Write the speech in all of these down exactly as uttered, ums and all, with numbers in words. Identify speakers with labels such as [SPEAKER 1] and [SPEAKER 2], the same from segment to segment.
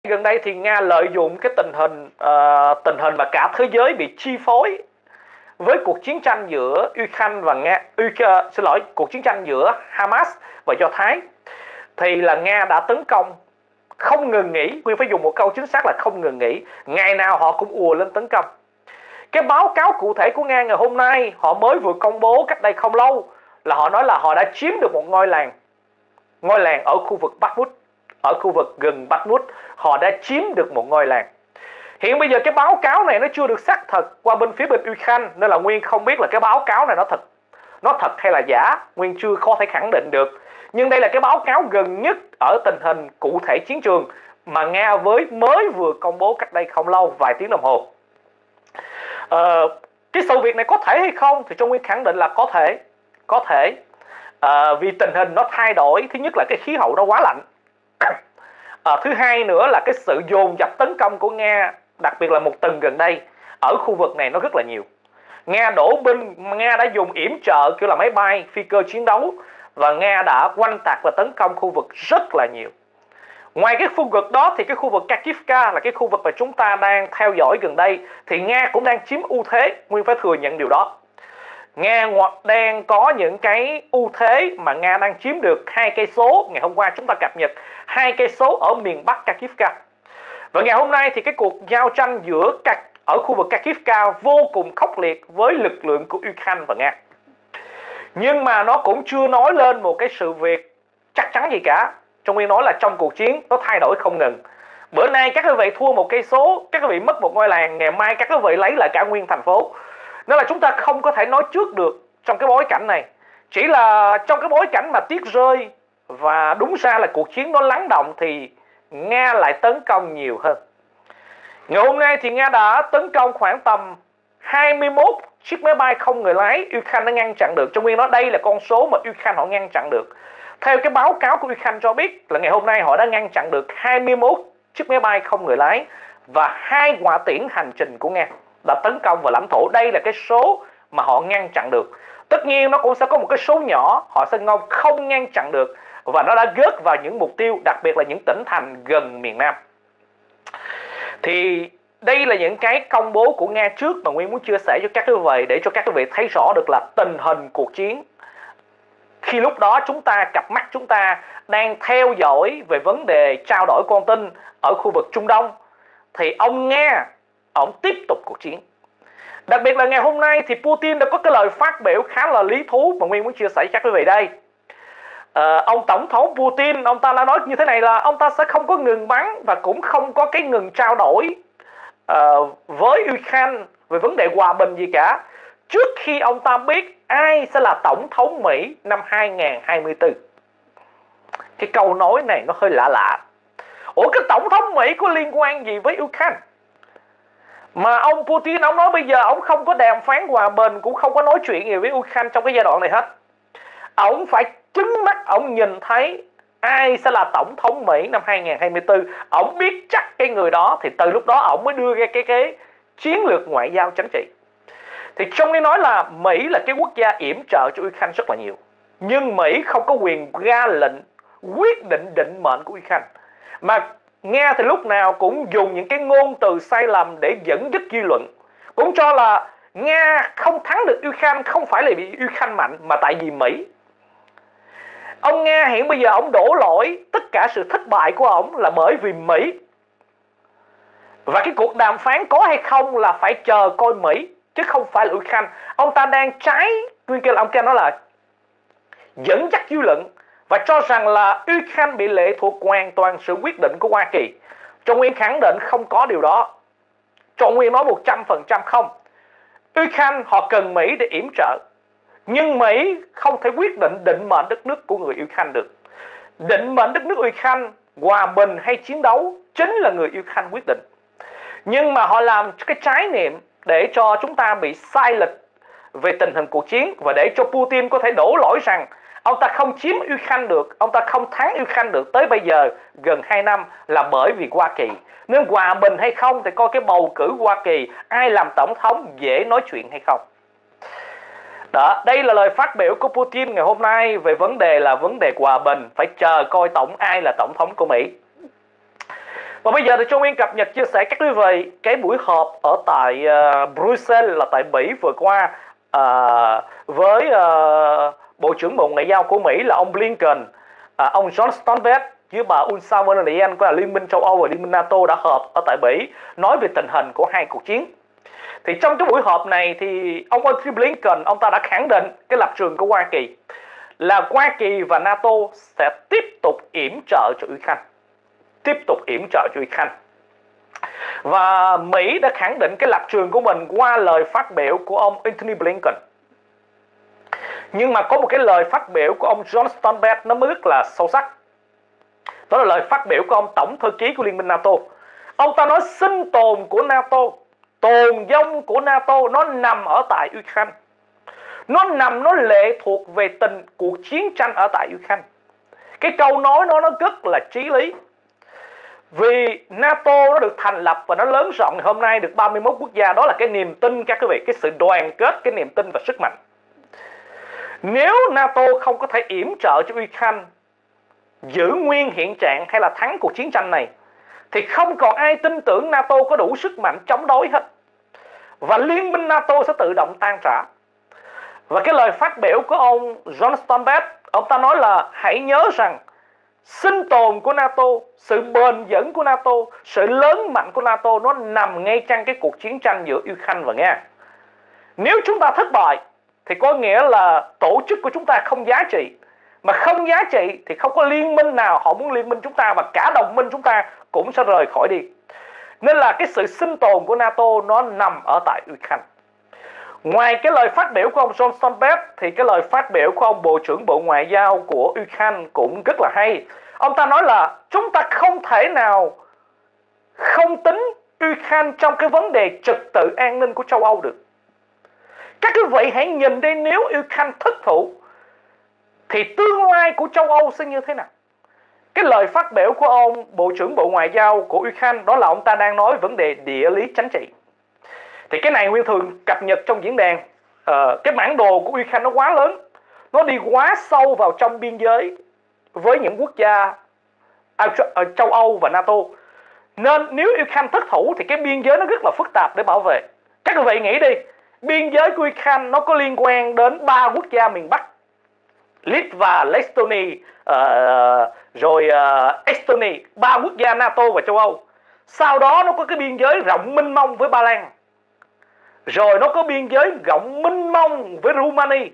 [SPEAKER 1] Gần đây thì Nga lợi dụng cái tình hình uh, tình hình mà cả thế giới bị chi phối với cuộc chiến tranh giữa Ukraine và Nga, uh, xin lỗi, cuộc chiến tranh giữa Hamas và Do Thái, thì là Nga đã tấn công không ngừng nghỉ. Nguyên phải dùng một câu chính xác là không ngừng nghỉ, ngày nào họ cũng ùa lên tấn công. Cái báo cáo cụ thể của Nga ngày hôm nay họ mới vừa công bố cách đây không lâu là họ nói là họ đã chiếm được một ngôi làng ngôi làng ở khu vực Bakhmut, ở khu vực gần Bakhmut. Họ đã chiếm được một ngôi làng. Hiện bây giờ cái báo cáo này nó chưa được xác thực qua bên phía bên Ukraine, nên là Nguyên không biết là cái báo cáo này nó thật nó thật hay là giả. Nguyên chưa có thể khẳng định được. Nhưng đây là cái báo cáo gần nhất ở tình hình cụ thể chiến trường mà Nga với mới vừa công bố cách đây không lâu, vài tiếng đồng hồ. Ờ, cái sự việc này có thể hay không thì cho Nguyên khẳng định là có thể. Có thể à, vì tình hình nó thay đổi. Thứ nhất là cái khí hậu nó quá lạnh. À, thứ hai nữa là cái sự dồn dập tấn công của Nga, đặc biệt là một tuần gần đây ở khu vực này nó rất là nhiều. Nga đổ binh, Nga đã dùng yểm trợ kiểu là máy bay, phi cơ chiến đấu, và Nga đã oanh tạc và tấn công khu vực rất là nhiều. Ngoài cái khu vực đó thì cái khu vực Kakivka là cái khu vực mà chúng ta đang theo dõi gần đây thì Nga cũng đang chiếm ưu thế. Nguyên phải thừa nhận điều đó. Nga đang có những cái ưu thế mà Nga đang chiếm được hai cây số. Ngày hôm qua chúng ta cập nhật hai cây số ở miền Bắc Kakivka. Và ngày hôm nay thì cái cuộc giao tranh giữa ở khu vực Kakivka vô cùng khốc liệt với lực lượng của Ukraine và Nga. Nhưng mà nó cũng chưa nói lên một cái sự việc chắc chắn gì cả. Trong Nguyên nói là trong cuộc chiến nó thay đổi không ngừng. Bữa nay các quý vị thua một cây số, các quý vị mất một ngôi làng, ngày mai các quý vị lấy lại cả nguyên thành phố. Nên là chúng ta không có thể nói trước được trong cái bối cảnh này. Chỉ là trong cái bối cảnh mà tuyết rơi và đúng ra là cuộc chiến nó lắng động thì Nga lại tấn công nhiều hơn. Ngày hôm nay thì Nga đã tấn công khoảng tầm hai mươi mốt chiếc máy bay không người lái Ukraine đã ngăn chặn được. Trong Nguyên nói đây là con số mà Ukraine họ ngăn chặn được. Theo cái báo cáo của Ukraine cho biết là ngày hôm nay họ đã ngăn chặn được hai mươi mốt chiếc máy bay không người lái và hai hỏa tiễn hành trình của Nga đã tấn công vào lãnh thổ. Đây là cái số mà họ ngăn chặn được. Tất nhiên nó cũng sẽ có một cái số nhỏ họ sẽ không ngăn chặn được, và nó đã gớt vào những mục tiêu, đặc biệt là những tỉnh thành gần miền Nam. Thì đây là những cái công bố của Nga trước mà Nguyên muốn chia sẻ cho các quý vị, để cho các quý vị thấy rõ được là tình hình cuộc chiến. Khi lúc đó chúng ta, cặp mắt chúng ta đang theo dõi về vấn đề trao đổi con tin ở khu vực Trung Đông, thì ông Nga, ông tiếp tục cuộc chiến. Đặc biệt là ngày hôm nay thì Putin đã có cái lời phát biểu khá là lý thú mà Nguyên muốn chia sẻ cho các quý vị đây. À, ông Tổng thống Putin, ông ta đã nói như thế này là ông ta sẽ không có ngừng bắn và cũng không có cái ngừng trao đổi uh, với Ukraine về vấn đề hòa bình gì cả, trước khi ông ta biết ai sẽ là Tổng thống Mỹ năm hai nghìn không trăm hai mươi tư. Cái câu nói này nó hơi lạ lạ. Ủa cái Tổng thống Mỹ có liên quan gì với Ukraine? Mà ông Putin ông nói bây giờ ông không có đàm phán hòa bình, cũng không có nói chuyện gì với Ukraine trong cái giai đoạn này hết. Ông phải chính mắt ông nhìn thấy ai sẽ là Tổng thống Mỹ năm hai nghìn không trăm hai mươi tư. Ông biết chắc cái người đó thì từ lúc đó ông mới đưa ra cái, cái chiến lược ngoại giao chính trị. Thì trong đây nói là Mỹ là cái quốc gia yểm trợ cho Ukraine rất là nhiều, nhưng Mỹ không có quyền ra lệnh quyết định định mệnh của Ukraine. Mà Nga thì lúc nào cũng dùng những cái ngôn từ sai lầm để dẫn dắt dư luận, cũng cho là Nga không thắng được Ukraine không phải là vì Ukraine mạnh, mà tại vì Mỹ. Ông Nga hiện bây giờ ông đổ lỗi tất cả sự thất bại của ông là bởi vì Mỹ. Và cái cuộc đàm phán có hay không là phải chờ coi Mỹ, chứ không phải là Ukraine. Ông ta đang trái, nguyên kia là ông kia nói là dẫn dắt dư luận và cho rằng là Ukraine bị lệ thuộc hoàn toàn sự quyết định của Hoa Kỳ. Trong Nguyên khẳng định không có điều đó. Trong Nguyên nói một trăm phần trăm không. Ukraine họ cần Mỹ để yểm trợ, nhưng Mỹ không thể quyết định định mệnh đất nước của người Ukraine được. Định mệnh đất nước Ukraine, hòa bình hay chiến đấu, chính là người Ukraine quyết định. Nhưng mà họ làm cái trái niệm để cho chúng ta bị sai lệch về tình hình cuộc chiến, và để cho Putin có thể đổ lỗi rằng ông ta không chiếm Ukraine được, ông ta không thắng Ukraine được tới bây giờ gần hai năm là bởi vì Hoa Kỳ. Nên hòa bình hay không thì coi cái bầu cử Hoa Kỳ ai làm tổng thống dễ nói chuyện hay không. Đó, đây là lời phát biểu của Putin ngày hôm nay về vấn đề là vấn đề hòa bình, phải chờ coi tổng ai là tổng thống của Mỹ. Và bây giờ thì Châu Nguyên cập nhật chia sẻ các quý vị cái buổi họp ở tại uh, Bruxelles là tại Bỉ vừa qua uh, với uh, Bộ trưởng Bộ Ngoại giao của Mỹ là ông Blinken, uh, ông John Stoltenberg với bà Ursula von der Leyen của Liên minh châu Âu và Liên minh NATO đã họp ở tại Bỉ nói về tình hình của hai cuộc chiến. Thì trong cái buổi họp này thì ông Antony Blinken, ông ta đã khẳng định cái lập trường của Hoa Kỳ là Hoa Kỳ và NATO sẽ tiếp tục yểm trợ cho Ukraine. Tiếp tục yểm trợ cho Ukraine. Và Mỹ đã khẳng định cái lập trường của mình qua lời phát biểu của ông Antony Blinken. Nhưng mà có một cái lời phát biểu của ông John Stoltenberg nó mới rất là sâu sắc. Đó là lời phát biểu của ông Tổng thư ký của Liên minh NATO. Ông ta nói sinh tồn của NATO, tồn vong của NATO nó nằm ở tại Ukraine. Nó nằm, nó lệ thuộc về tình cuộc chiến tranh ở tại Ukraine. Cái câu nói nó nó rất là chí lý. Vì NATO nó được thành lập và nó lớn rộng hôm nay được ba mươi mốt quốc gia. Đó là cái niềm tin các quý vị, cái sự đoàn kết, cái niềm tin và sức mạnh. Nếu NATO không có thể yểm trợ cho Ukraine giữ nguyên hiện trạng hay là thắng cuộc chiến tranh này, thì không còn ai tin tưởng NATO có đủ sức mạnh chống đối hết. Và liên minh NATO sẽ tự động tan rã. Và cái lời phát biểu của ông John Stoltenberg, ông ta nói là hãy nhớ rằng sinh tồn của NATO, sự bền vững của NATO, sự lớn mạnh của NATO nó nằm ngay trong cái cuộc chiến tranh giữa Ukraine và Nga. Nếu chúng ta thất bại thì có nghĩa là tổ chức của chúng ta không giá trị. Mà không giá trị thì không có liên minh nào họ muốn liên minh chúng ta, và cả đồng minh chúng ta cũng sẽ rời khỏi đi. Nên là cái sự sinh tồn của NATO nó nằm ở tại Ukraine. Ngoài cái lời phát biểu của ông John Stoltenberg thì cái lời phát biểu của ông Bộ trưởng Bộ Ngoại giao của Ukraine cũng rất là hay. Ông ta nói là chúng ta không thể nào không tính Ukraine trong cái vấn đề trật tự an ninh của châu Âu được. Các quý vị hãy nhìn đây, nếu Ukraine thất thủ thì tương lai của châu Âu sẽ như thế nào? Cái lời phát biểu của ông Bộ trưởng Bộ Ngoại giao của Ukraine đó là ông ta đang nói vấn đề địa lý chính trị. Thì cái này Nguyên thường cập nhật trong diễn đàn. uh, Cái bản đồ của Ukraine nó quá lớn, nó đi quá sâu vào trong biên giới với những quốc gia ở châu Âu và NATO. Nên nếu Ukraine thất thủ thì cái biên giới nó rất là phức tạp để bảo vệ. Các quý vị nghĩ đi, biên giới của Ukraine nó có liên quan đến ba quốc gia miền Bắc: Litva, Estonia, uh, rồi uh, Estonia, ba quốc gia NATO và châu Âu. Sau đó nó có cái biên giới rộng mênh mông với Ba Lan. Rồi nó có biên giới rộng mênh mông với Romania.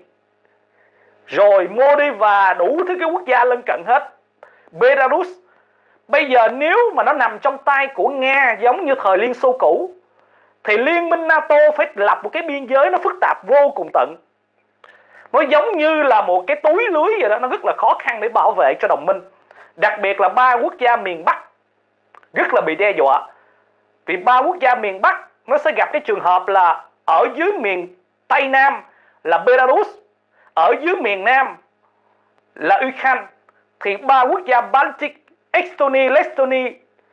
[SPEAKER 1] Rồi Maldives và đủ thứ cái quốc gia lân cận hết. Belarus. Bây giờ nếu mà nó nằm trong tay của Nga giống như thời Liên Xô cũ thì liên minh NATO phải lập một cái biên giới nó phức tạp vô cùng tận. Nó giống như là một cái túi lưới vậy đó, nó rất là khó khăn để bảo vệ cho đồng minh. Đặc biệt là ba quốc gia miền Bắc rất là bị đe dọa. Vì ba quốc gia miền Bắc nó sẽ gặp cái trường hợp là ở dưới miền Tây Nam là Belarus, ở dưới miền Nam là Ukraine, thì ba quốc gia Baltic, Estonia, Estonia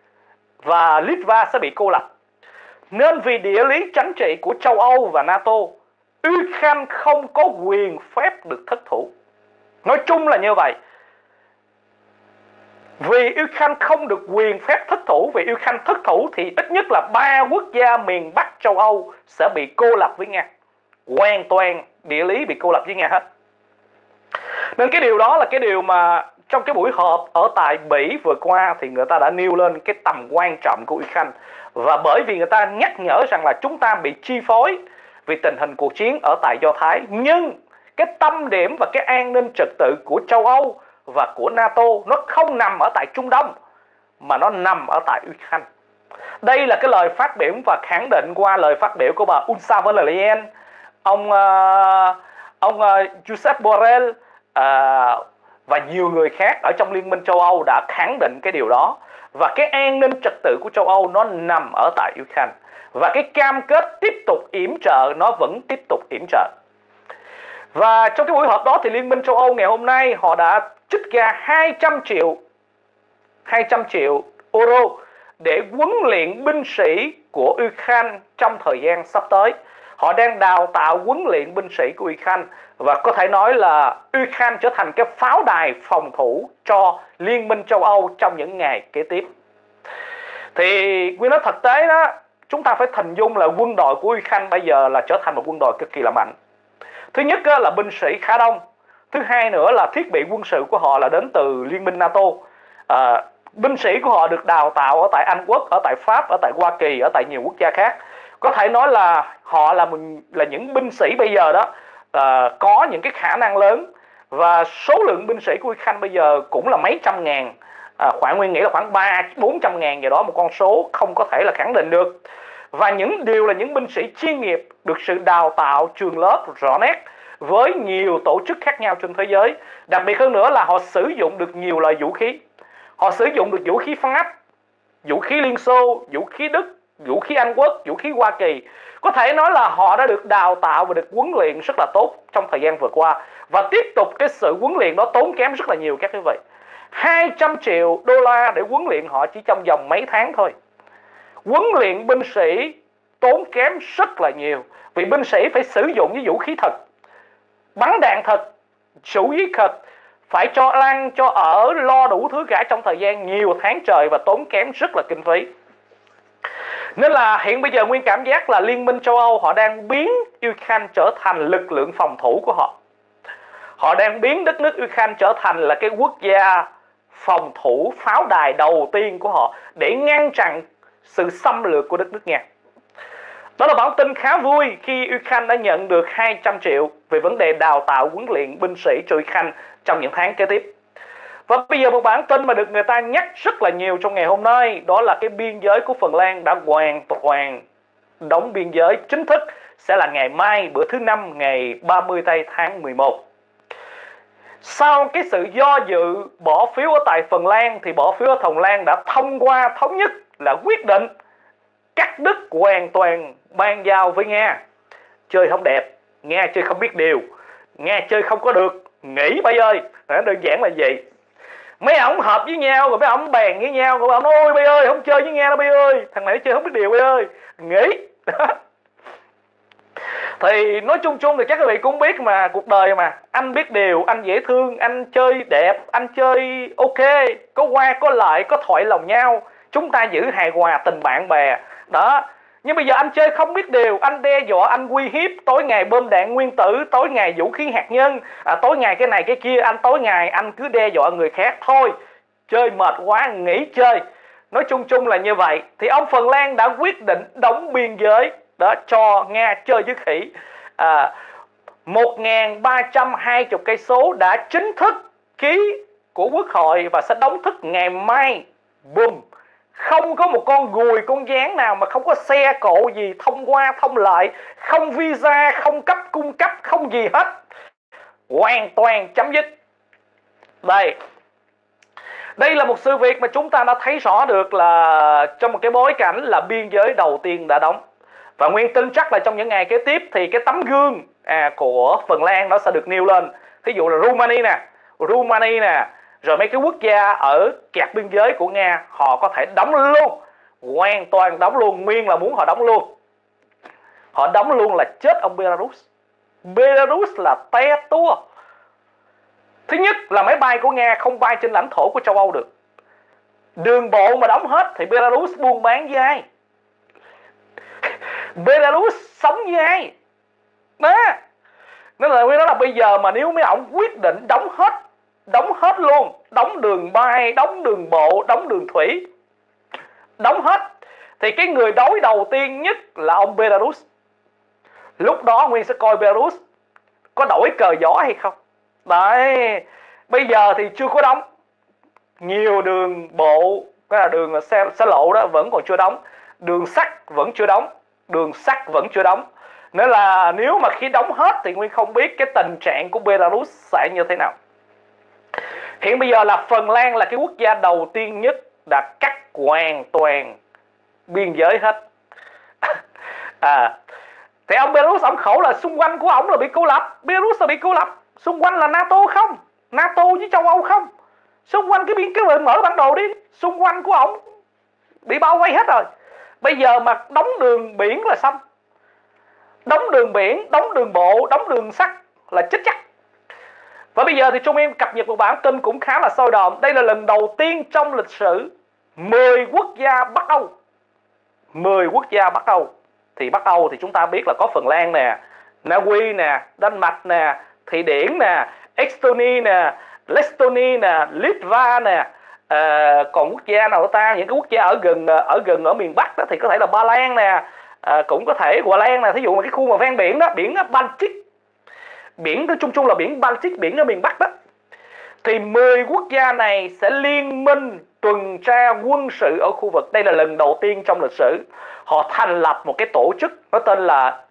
[SPEAKER 1] và Litva sẽ bị cô lập. Nên vì địa lý chính trị của châu Âu và NATO, Ukraine không có quyền phép được thất thủ. Nói chung là như vậy. Vì Ukraine không được quyền phép thất thủ, vì Ukraine thất thủ thì ít nhất là ba quốc gia miền Bắc châu Âu sẽ bị cô lập với Nga. Hoàn toàn địa lý bị cô lập với Nga hết. Nên cái điều đó là cái điều mà trong cái buổi họp ở tại Bỉ vừa qua thì người ta đã nêu lên cái tầm quan trọng của Ukraine. Và bởi vì người ta nhắc nhở rằng là chúng ta bị chi phối vì tình hình cuộc chiến ở tại Do Thái. Nhưng cái tâm điểm và cái an ninh trật tự của châu Âu và của NATO nó không nằm ở tại Trung Đông, mà nó nằm ở tại Ukraine. Đây là cái lời phát biểu và khẳng định qua lời phát biểu của bà Ursula von der Leyen, ông uh, ông uh, Josep Borrell uh, và nhiều người khác ở trong Liên minh châu Âu đã khẳng định cái điều đó. Và cái an ninh trật tự của châu Âu nó nằm ở tại Ukraine. Và cái cam kết tiếp tục yểm trợ nó vẫn tiếp tục yểm trợ. Và trong cái buổi họp đó thì Liên minh châu Âu ngày hôm nay họ đã trích ra hai trăm triệu euro để huấn luyện binh sĩ của Ukraine trong thời gian sắp tới. Họ đang đào tạo huấn luyện binh sĩ của Ukraine và có thể nói là Ukraine trở thành cái pháo đài phòng thủ cho Liên minh châu Âu trong những ngày kế tiếp. Thì Nguyên nói thực tế đó, chúng ta phải hình dung là quân đội của Ukraine bây giờ là trở thành một quân đội cực kỳ là mạnh. Thứ nhất là binh sĩ khá đông. Thứ hai nữa là thiết bị quân sự của họ là đến từ Liên minh NATO. À, binh sĩ của họ được đào tạo ở tại Anh Quốc, ở tại Pháp, ở tại Hoa Kỳ, ở tại nhiều quốc gia khác. Có thể nói là họ là là những binh sĩ bây giờ đó à, có những cái khả năng lớn. Và số lượng binh sĩ của Ukraine bây giờ cũng là mấy trăm ngàn. À, khoảng Nguyên nghĩ là khoảng ba bốn trăm ngàn gì đó, một con số không có thể là khẳng định được. Và những điều là những binh sĩ chuyên nghiệp, được sự đào tạo trường lớp rõ nét với nhiều tổ chức khác nhau trên thế giới. Đặc biệt hơn nữa là họ sử dụng được nhiều loại vũ khí. Họ sử dụng được vũ khí Pháp, vũ khí Liên Xô, vũ khí Đức, vũ khí Anh Quốc, vũ khí Hoa Kỳ. Có thể nói là họ đã được đào tạo và được huấn luyện rất là tốt trong thời gian vừa qua. Và tiếp tục cái sự huấn luyện đó tốn kém rất là nhiều các quý vị. hai trăm triệu đô la để huấn luyện họ chỉ trong vòng mấy tháng thôi. Huấn luyện binh sĩ tốn kém rất là nhiều. Vì binh sĩ phải sử dụng những vũ khí thật, bắn đạn thật, vũ khí thật, phải cho ăn, cho ở, lo đủ thứ cả trong thời gian nhiều tháng trời và tốn kém rất là kinh phí. Nên là hiện bây giờ Nguyên cảm giác là Liên minh châu Âu họ đang biến Ukraine trở thành lực lượng phòng thủ của họ. Họ đang biến đất nước Ukraine trở thành là cái quốc gia phòng thủ pháo đài đầu tiên của họ để ngăn chặn sự xâm lược của đất nước Nga. Đó là bản tin khá vui khi Ukraine đã nhận được hai trăm triệu về vấn đề đào tạo huấn luyện binh sĩ cho Ukraine trong những tháng kế tiếp. Và bây giờ một bản tin mà được người ta nhắc rất là nhiều trong ngày hôm nay, đó là cái biên giới của Phần Lan đã hoàn toàn đóng biên giới chính thức, sẽ là ngày mai, bữa thứ năm, ngày ba mươi tây tháng mười một. Sau cái sự do dự bỏ phiếu ở tại Phần Lan thì bỏ phiếu ở Phần Lan đã thông qua thống nhất là quyết định cắt đứt hoàn toàn ban giao với Nga. Chơi không đẹp, Nga chơi không biết điều, Nga chơi không có được, nghỉ bay ơi. Đó, đơn giản là vậy. Mấy ổng hợp với nhau rồi mấy ổng bàn với nhau rồi ổng nói ôi bay ơi không chơi với Nga đâu bay ơi, thằng này nó chơi không biết điều bay ơi, nghỉ. Thì nói chung chung thì các quý vị cũng biết mà, cuộc đời mà, anh biết điều, anh dễ thương, anh chơi đẹp, anh chơi ok, có qua có lại, có thoại lòng nhau, chúng ta giữ hài hòa tình bạn bè đó. Nhưng bây giờ anh chơi không biết điều, anh đe dọa, anh uy hiếp, tối ngày bơm đạn nguyên tử, tối ngày vũ khí hạt nhân, à, tối ngày cái này cái kia, anh tối ngày anh cứ đe dọa người khác. Thôi chơi mệt quá, nghỉ chơi. Nói chung chung là như vậy. Thì ông Phần Lan đã quyết định đóng biên giới đó cho Nga chơi với khỉ. à, một nghìn ba trăm hai mươi cây số đã chính thức ký của Quốc hội và sẽ đóng thức ngày mai. Boom. Không có một con gùi, con gián nào mà không có xe cộ gì thông qua thông lại, không visa, không cấp cung cấp, không gì hết. Hoàn toàn chấm dứt. Đây. Đây là một sự việc mà chúng ta đã thấy rõ được là trong một cái bối cảnh là biên giới đầu tiên đã đóng. Và Nguyên tin chắc là trong những ngày kế tiếp thì cái tấm gương à, của Phần Lan nó sẽ được nêu lên. Thí dụ là Romania nè, Romania nè, rồi mấy cái quốc gia ở kẹp biên giới của Nga họ có thể đóng luôn, hoàn toàn đóng luôn. Nguyên là muốn họ đóng luôn. Họ đóng luôn là chết ông Belarus. Belarus là te tua. Thứ nhất là máy bay của Nga không bay trên lãnh thổ của châu Âu được. Đường bộ mà đóng hết thì Belarus buôn bán với ai? Belarus sống với ai? Đó. Nên là Nguyên nói là bây giờ mà nếu mấy ông quyết định đóng hết, đóng hết luôn, đóng đường bay, đóng đường bộ, đóng đường thủy, đóng hết, thì cái người đối đầu tiên nhất là ông Belarus. Lúc đó Nguyên sẽ coi Belarus có đổi cờ gió hay không. Đấy. Bây giờ thì chưa có đóng. Nhiều đường bộ, cái là đường xe, xe lộ đó vẫn còn chưa đóng. Đường sắt vẫn chưa đóng. Đường sắt vẫn chưa đóng. Nên là nếu mà khi đóng hết thì Nguyên không biết cái tình trạng của Belarus sẽ như thế nào. Hiện bây giờ là Phần Lan là cái quốc gia đầu tiên nhất đã cắt hoàn toàn biên giới hết. à, Thì ông Belarus ông khổ là xung quanh của ông là bị cô lập. Belarus là bị cô lập. Xung quanh là NATO không? NATO với châu Âu không? Xung quanh cái biên cái mở bản đồ đi. Xung quanh của ông bị bao vây hết rồi. Bây giờ mà đóng đường biển là xong. Đóng đường biển, đóng đường bộ, đóng đường sắt là chết chắc. Và bây giờ thì Trung Em cập nhật một bản tin cũng khá là sôi động. Đây là lần đầu tiên trong lịch sử mười quốc gia Bắc Âu. mười quốc gia Bắc Âu. Thì Bắc Âu thì chúng ta biết là có Phần Lan nè, Na Uy nè, Đan Mạch nè, Thụy Điển nè, Estonia nè, Estonia nè, Litva nè. À, còn quốc gia nào ta, những cái quốc gia ở gần ở gần ở miền Bắc đó thì có thể là Ba Lan nè, à, cũng có thể Hoa Lan nè. Thí dụ mà cái khu mà ven biển đó, biển Baltic, biển chung chung là biển Baltic, biển ở miền Bắc đó, thì mười quốc gia này sẽ liên minh tuần tra quân sự ở khu vực. Đây là lần đầu tiên trong lịch sử họ thành lập một cái tổ chức, nó tên là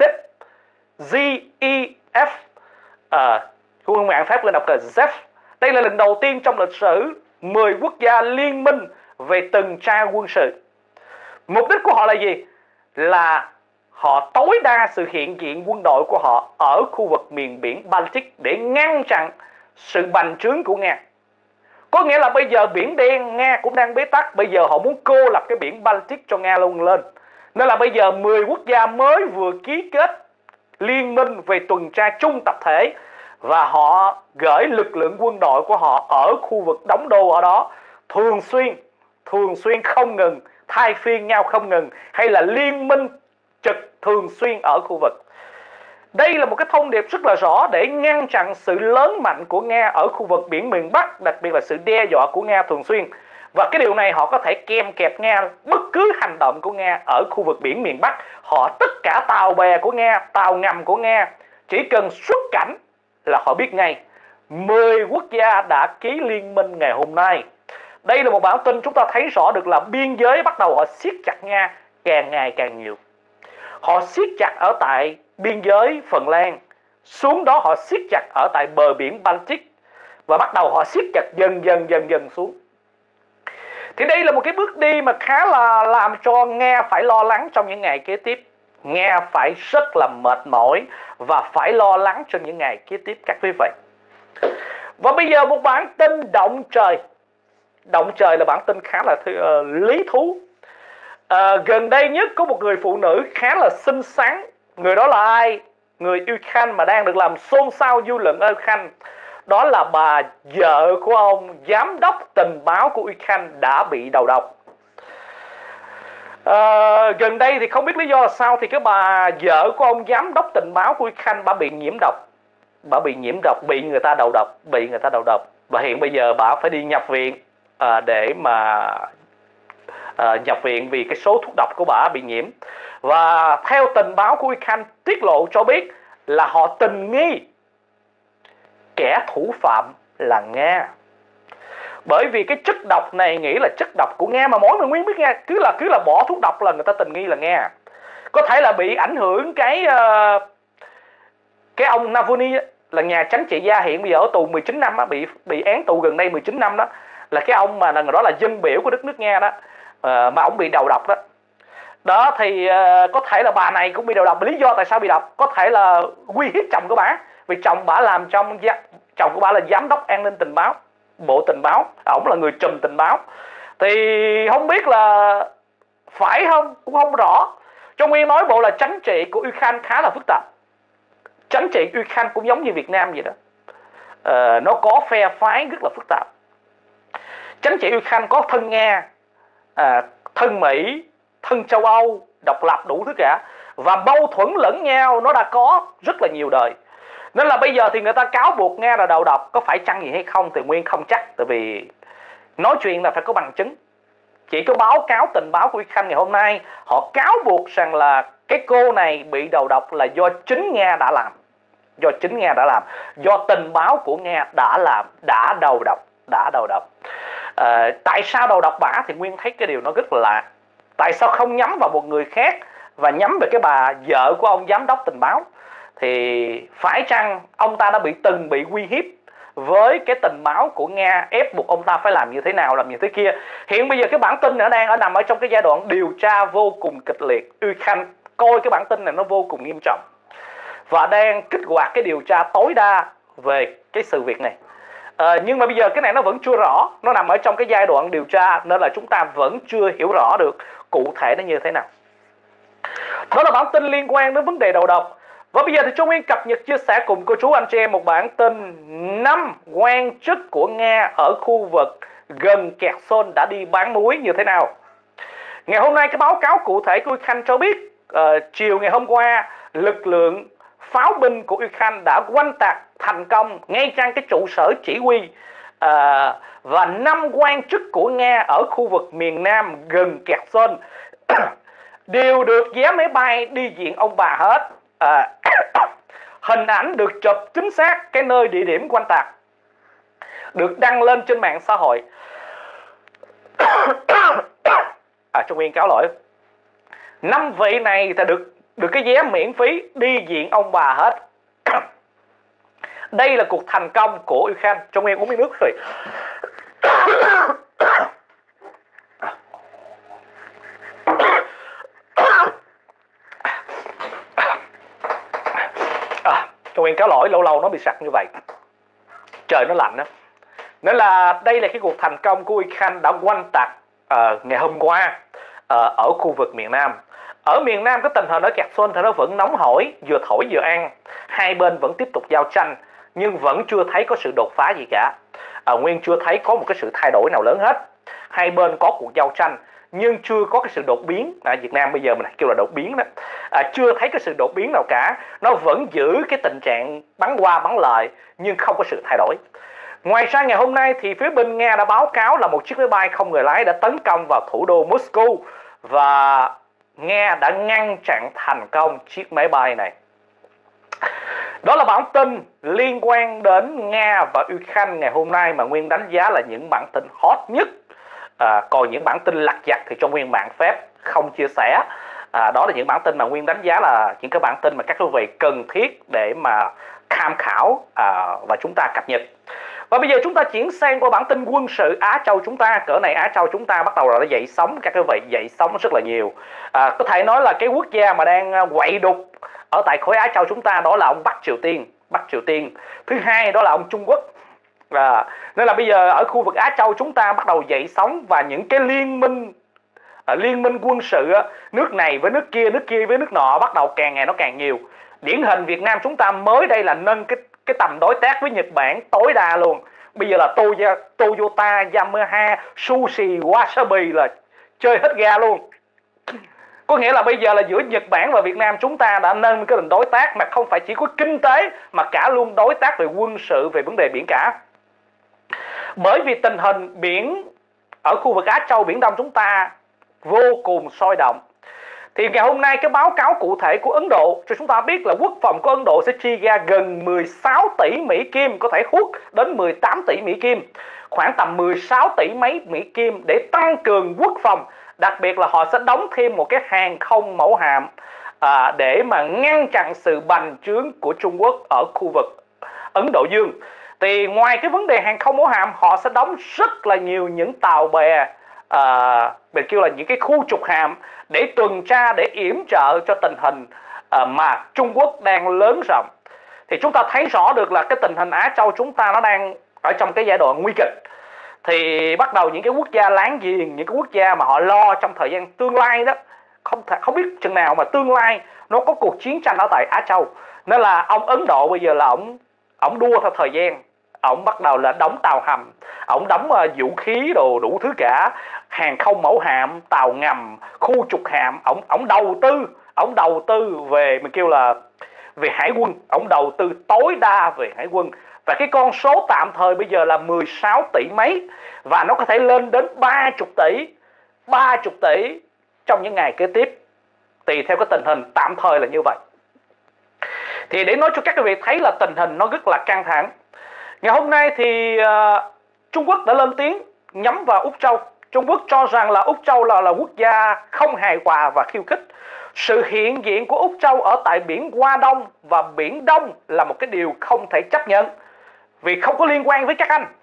[SPEAKER 1] giê e ép. À, khu không mạng Pháp người đọc là giê e ép. Đây là lần đầu tiên trong lịch sử mười quốc gia liên minh về tuần tra quân sự. Mục đích của họ là gì? Là họ tối đa sự hiện diện quân đội của họ ở khu vực miền biển Baltic để ngăn chặn sự bành trướng của Nga. Có nghĩa là bây giờ Biển Đen Nga cũng đang bế tắc, bây giờ họ muốn cô lập cái biển Baltic cho Nga luôn lên. Nên là bây giờ mười quốc gia mới vừa ký kết liên minh về tuần tra chung tập thể, và họ gửi lực lượng quân đội của họ ở khu vực đóng đô ở đó, thường xuyên, thường xuyên không ngừng, thay phiên nhau không ngừng, hay là liên minh trực thường xuyên ở khu vực. Đây là một cái thông điệp rất là rõ để ngăn chặn sự lớn mạnh của Nga ở khu vực biển miền Bắc, đặc biệt là sự đe dọa của Nga thường xuyên. Và cái điều này họ có thể kèm kẹp Nga, bất cứ hành động của Nga ở khu vực biển miền Bắc. Họ tất cả tàu bè của Nga, tàu ngầm của Nga chỉ cần xuất cảnh là họ biết ngay. mười quốc gia đã ký liên minh ngày hôm nay. Đây là một bản tin chúng ta thấy rõ được là biên giới bắt đầu họ siết chặt Nga càng ngày càng nhiều. Họ siết chặt ở tại biên giới Phần Lan, xuống đó họ siết chặt ở tại bờ biển Baltic, và bắt đầu họ siết chặt dần dần dần dần xuống. Thì đây là một cái bước đi mà khá là làm cho Nga phải lo lắng trong những ngày kế tiếp. Nga phải rất là mệt mỏi và phải lo lắng trong những ngày kế tiếp các quý vị. Và bây giờ một bản tin động trời. Động trời là bản tin khá là uh, lý thú. Uh, gần đây nhất có một người phụ nữ khá là xinh xắn. Người đó là ai? Người Ukraine mà đang được làm xôn xao dư luận ở Ukraine. Đó là bà vợ của ông giám đốc tình báo của Ukraine đã bị đầu độc. À, gần đây thì không biết lý do là sao thì cái bà vợ của ông giám đốc tình báo của Ukraine bà bị nhiễm độc. Bà bị nhiễm độc, bị người ta đầu độc, bị người ta đầu độc. Và hiện bây giờ bà phải đi nhập viện à, để mà à, nhập viện vì cái số thuốc độc của bà bị nhiễm. Và theo tình báo của Ukraine tiết lộ cho biết là họ tình nghi kẻ thủ phạm là Nga. Bởi vì cái chất độc này nghĩ là chất độc của Nga, mà mỗi người nguyên biết Nga cứ là cứ là bỏ thuốc độc là người ta tình nghi là Nga. Có thể là bị ảnh hưởng cái uh, cái ông Navalny là nhà chính trị gia hiện bây giờ ở tù mười chín năm á, bị bị án tù gần đây mười chín năm đó, là cái ông mà là người đó là dân biểu của đất nước Nga đó, uh, mà ông bị đầu độc đó. Đó thì uh, có thể là bà này cũng bị đầu độc. Lý do tại sao bị độc có thể là uy hiếp chồng của bà, vì chồng bà làm trong chồng của bà là giám đốc an ninh tình báo, bộ tình báo, ổng là người trùm tình báo. Thì không biết là phải không cũng không rõ. Trong nguyên nói bộ là chính trị của Ukraine khá là phức tạp. Chính trị Ukraine cũng giống như Việt Nam vậy đó, à, nó có phe phái rất là phức tạp. Chính trị Ukraine có thân Nga, à, thân Mỹ, thân châu Âu, độc lập đủ thứ cả, và mâu thuẫn lẫn nhau nó đã có rất là nhiều đời. Nên là bây giờ thì người ta cáo buộc Nga là đầu độc, có phải chăng gì hay không thì Nguyên không chắc. Tại vì nói chuyện là phải có bằng chứng. Chỉ có báo cáo tình báo của Ukraine ngày hôm nay, họ cáo buộc rằng là cái cô này bị đầu độc là do chính Nga đã làm. Do chính Nga đã làm, do tình báo của Nga đã làm, đã đầu độc, đã đầu độc. À, tại sao đầu độc bả thì Nguyên thấy cái điều nó rất là lạ. Tại sao không nhắm vào một người khác và nhắm về cái bà vợ của ông giám đốc tình báo? Thì phải chăng ông ta đã bị từng bị uy hiếp với cái tình báo của Nga, ép buộc ông ta phải làm như thế nào, làm như thế kia. Hiện bây giờ cái bản tin nó đang ở nằm ở trong cái giai đoạn điều tra vô cùng kịch liệt. Ukraine coi cái bản tin này nó vô cùng nghiêm trọng và đang kích hoạt cái điều tra tối đa về cái sự việc này. À, nhưng mà bây giờ cái này nó vẫn chưa rõ, nó nằm ở trong cái giai đoạn điều tra, nên là chúng ta vẫn chưa hiểu rõ được cụ thể nó như thế nào. Đó là bản tin liên quan đến vấn đề đầu độc. Và bây giờ thì Trung Nguyên cập nhật chia sẻ cùng cô chú anh chị em một bản tin năm quan chức của Nga ở khu vực gần Kherson đã đi bán muối như thế nào. Ngày hôm nay cái báo cáo cụ thể của Ukraine cho biết uh, chiều ngày hôm qua lực lượng pháo binh của Ukraine đã oanh tạc thành công ngay trong cái trụ sở chỉ huy uh, và năm quan chức của Nga ở khu vực miền Nam gần Kherson đều được vé máy bay đi diện ông bà hết. À, hình ảnh được chụp chính xác cái nơi địa điểm oanh tạc được đăng lên trên mạng xã hội. À, Trung Nguyên cáo lỗi. Năm vị này thì được được cái vé miễn phí đi diện ông bà hết. Đây là cuộc thành công của Ukraine. Trung Nguyên uống miếng nước rồi. À, Trung Nguyên cáo lỗi, lâu lâu nó bị sặc như vậy. Trời nó lạnh đó. Nên là đây là cái cuộc thành công của Ukraine đã oanh tạc uh, ngày hôm qua uh, ở khu vực miền Nam. Ở miền Nam cái tình hình ở Kherson thì nó vẫn nóng hổi, vừa thổi vừa ăn. Hai bên vẫn tiếp tục giao tranh nhưng vẫn chưa thấy có sự đột phá gì cả. À, Nguyên chưa thấy có một cái sự thay đổi nào lớn hết. Hai bên có cuộc giao tranh nhưng chưa có cái sự đột biến. À, Việt Nam bây giờ mình kêu là đột biến đó. À, chưa thấy cái sự đột biến nào cả. Nó vẫn giữ cái tình trạng bắn qua bắn lại nhưng không có sự thay đổi. Ngoài ra ngày hôm nay thì phía bên Nga đã báo cáo là một chiếc máy bay không người lái đã tấn công vào thủ đô Moscow và Nga đã ngăn chặn thành công chiếc máy bay này. Đó là bản tin liên quan đến Nga và Ukraine ngày hôm nay mà Nguyên đánh giá là những bản tin hot nhất. À, còn những bản tin lặt vặt thì trong Nguyên mạng phép không chia sẻ. À, đó là những bản tin mà Nguyên đánh giá là những cái bản tin mà các quý vị cần thiết để mà tham khảo à, và chúng ta cập nhật. Và bây giờ chúng ta chuyển sang qua bản tin quân sự Á Châu chúng ta. Cỡ này Á Châu chúng ta bắt đầu là nó dậy sóng, các quý vị dậy sóng rất là nhiều. À, có thể nói là cái quốc gia mà đang quậy đục ở tại khối Á Châu chúng ta đó là ông Bắc Triều Tiên. Bắc Triều Tiên. Thứ hai đó là ông Trung Quốc. À, nên là bây giờ ở khu vực Á Châu chúng ta bắt đầu dậy sóng và những cái liên minh à, liên minh quân sự nước này với nước kia, nước kia với nước nọ bắt đầu càng ngày nó càng nhiều. Điển hình Việt Nam chúng ta mới đây là nâng cái cái tầm đối tác với Nhật Bản tối đa luôn. Bây giờ là Toyota, Yamaha, Sushi, Wasabi là chơi hết ga luôn. Có nghĩa là bây giờ là giữa Nhật Bản và Việt Nam chúng ta đã nâng cái tình đối tác mà không phải chỉ có kinh tế mà cả luôn đối tác về quân sự, về vấn đề biển cả. Bởi vì tình hình biển ở khu vực Á Châu, Biển Đông chúng ta vô cùng sôi động. Thì ngày hôm nay cái báo cáo cụ thể của Ấn Độ cho chúng ta biết là quốc phòng của Ấn Độ sẽ chi ra gần mười sáu tỷ Mỹ Kim, có thể hút đến mười tám tỷ Mỹ Kim, khoảng tầm mười sáu tỷ mấy Mỹ Kim để tăng cường quốc phòng. Đặc biệt là họ sẽ đóng thêm một cái hàng không mẫu hạm à, để mà ngăn chặn sự bành trướng của Trung Quốc ở khu vực Ấn Độ Dương. Thì ngoài cái vấn đề hàng không mẫu hạm, họ sẽ đóng rất là nhiều những tàu bè, à, mình kêu là những cái khu trục hạm để tuần tra, để yểm trợ cho tình hình à, mà Trung Quốc đang lớn rộng. Thì chúng ta thấy rõ được là cái tình hình Á Châu chúng ta nó đang ở trong cái giai đoạn nguy kịch. Thì bắt đầu những cái quốc gia láng giềng, những cái quốc gia mà họ lo trong thời gian tương lai đó, không thể, không biết chừng nào mà tương lai nó có cuộc chiến tranh ở tại Á Châu. Nên là ông Ấn Độ bây giờ là ông ông đua theo thời gian, ông bắt đầu là đóng tàu hầm, ông đóng uh, vũ khí đồ đủ thứ cả, hàng không mẫu hạm, tàu ngầm, khu trục hạm, ông ông đầu tư, ông đầu tư về mình kêu là về hải quân, ông đầu tư tối đa về hải quân. Và cái con số tạm thời bây giờ là mười sáu tỷ mấy và nó có thể lên đến ba mươi tỷ, ba mươi tỷ trong những ngày kế tiếp. Tùy theo cái tình hình tạm thời là như vậy. Thì để nói cho các quý vị thấy là tình hình nó rất là căng thẳng. Ngày hôm nay thì uh, Trung Quốc đã lên tiếng nhắm vào Úc Châu. Trung Quốc cho rằng là Úc Châu là, là quốc gia không hài hòa và khiêu khích. Sự hiện diện của Úc Châu ở tại biển Hoa Đông và Biển Đông là một cái điều không thể chấp nhận vì không có liên quan với các anh.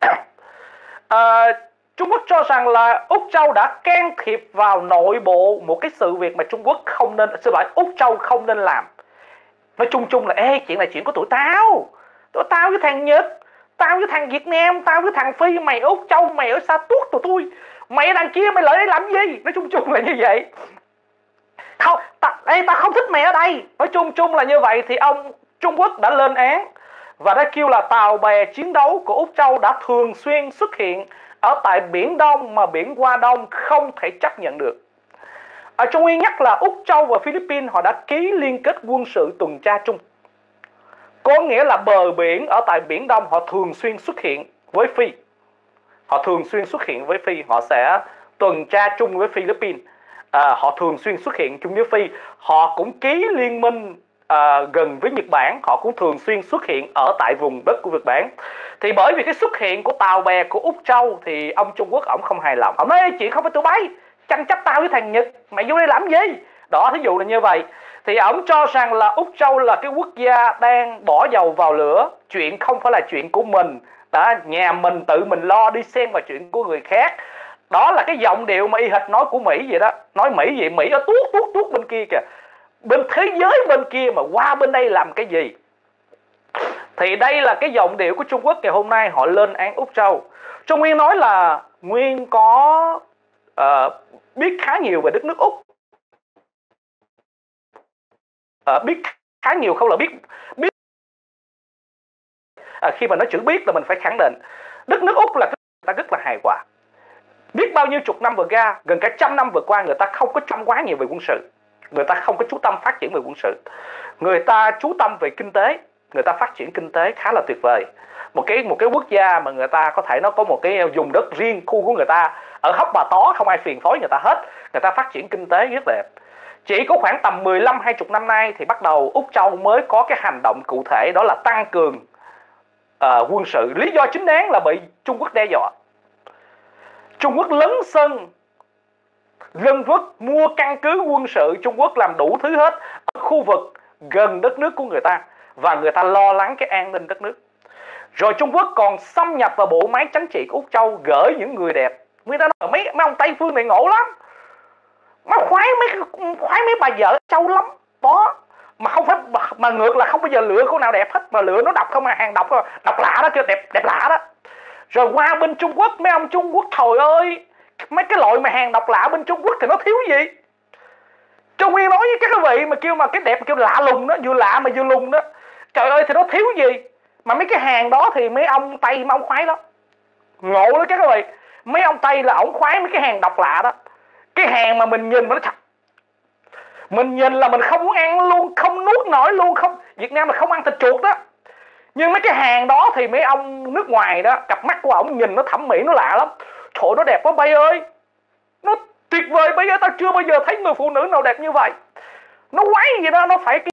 [SPEAKER 1] à, Trung Quốc cho rằng là Úc Châu đã can thiệp vào nội bộ một cái sự việc mà Trung Quốc không nên, xin lỗi, Úc Châu không nên làm. Nói chung chung là ê, chuyện này chuyện của tụi tao, tụi tao với thằng Nhật, tao với thằng Việt Nam, tao với thằng Phi, mày ở Úc Châu, mày ở xa tuốt tụi tôi, mày ở đằng kia mày lại đây làm gì? Nói chung chung là như vậy. Không, ta, ê, ta không thích mày ở đây. Nói chung chung là như vậy. Thì ông Trung Quốc đã lên án và đã kêu là tàu bè chiến đấu của Úc Châu đã thường xuyên xuất hiện ở tại Biển Đông mà Biển Hoa Đông không thể chấp nhận được. Ở Trung Nguyên nhắc là Úc Châu và Philippines họ đã ký liên kết quân sự tuần tra chung. Có nghĩa là bờ biển ở tại Biển Đông họ thường xuyên xuất hiện với Phi. Họ thường xuyên xuất hiện với Phi, họ sẽ tuần tra chung với Philippines. À, họ thường xuyên xuất hiện chung với Phi. Họ cũng ký liên minh à, gần với Nhật Bản, họ cũng thường xuyên xuất hiện ở tại vùng đất của Nhật Bản. Thì bởi vì cái xuất hiện của tàu bè của Úc Châu thì ông Trung Quốc ổng không hài lòng. Ông nói chuyện không phải tụi bay, tranh chấp tao với thằng Nhật, mày vô đây làm gì? Đó, thí dụ là như vậy. Thì ổng cho rằng là Úc Châu là cái quốc gia đang bỏ dầu vào lửa, chuyện không phải là chuyện của mình. Đó, nhà mình tự mình lo, đi xem vào chuyện của người khác. Đó là cái giọng điệu mà y hệt nói của Mỹ vậy đó. Nói Mỹ gì? Mỹ ở tuốt tuốt tuốt bên kia kìa, bên thế giới bên kia mà qua bên đây làm cái gì? Thì đây là cái giọng điệu của Trung Quốc ngày hôm nay, họ lên án Úc Châu. Trung Nguyên nói là Nguyên có uh, biết khá nhiều về đất nước Úc. Uh, biết khá nhiều không là biết biết à, khi mà nói chữ biết là mình phải khẳng định đất nước Úc là người ta rất là hài hòa. Biết bao nhiêu chục năm vừa qua, gần cả trăm năm vừa qua, người ta không có chăm quá nhiều về quân sự, người ta không có chú tâm phát triển về quân sự, người ta chú tâm về kinh tế, người ta phát triển kinh tế khá là tuyệt vời. Một cái một cái quốc gia mà người ta có thể nó có một cái vùng đất riêng, khu của người ta ở Hóc Bà Tó, không ai phiền phối người ta hết, người ta phát triển kinh tế rất đẹp. Chỉ có khoảng tầm mười lăm hai mươi năm nay thì bắt đầu Úc Châu mới có cái hành động cụ thể, đó là tăng cường uh, quân sự. Lý do chính đáng là bị Trung Quốc đe dọa. Trung Quốc lấn sân lân vất mua căn cứ quân sự, Trung Quốc làm đủ thứ hết ở khu vực gần đất nước của người ta, và người ta lo lắng cái an ninh đất nước. Rồi Trung Quốc còn xâm nhập vào bộ máy chính trị của Úc Châu, gửi những người đẹp. Người ta nói mấy, mấy ông Tây phương này ngộ lắm, nó khoái mấy khoái mấy bà vợ Châu lắm đó, mà không phải mà, mà ngược là không bao giờ lựa cô nào đẹp hết, mà lựa nó độc không à, hàng độc độc lạ đó, kêu đẹp đẹp lạ đó. Rồi qua bên Trung Quốc, mấy ông Trung Quốc trời ơi, mấy cái loại mà hàng độc lạ bên Trung Quốc thì nó thiếu gì. Trung Nguyên nói với các quý vị mà kêu mà cái đẹp kêu lạ lùng đó, vừa lạ mà vừa lùng đó, trời ơi thì nó thiếu gì. Mà mấy cái hàng đó thì mấy ông Tây mấy ông khoái đó, ngộ đó các quý vị. Mấy ông Tây là ổng khoái mấy cái hàng độc lạ đó, cái hàng mà mình nhìn mà nó thật, mình nhìn là mình không muốn ăn luôn, không nuốt nổi luôn. Không, Việt Nam là không ăn thịt chuột đó, nhưng mấy cái hàng đó thì mấy ông nước ngoài đó, cặp mắt của ổng nhìn nó thẩm mỹ, nó lạ lắm. Trời, nó đẹp quá bay ơi, nó tuyệt vời bay ơi, tao chưa bao giờ thấy người phụ nữ nào đẹp như vậy. Nó quái gì đó, nó phải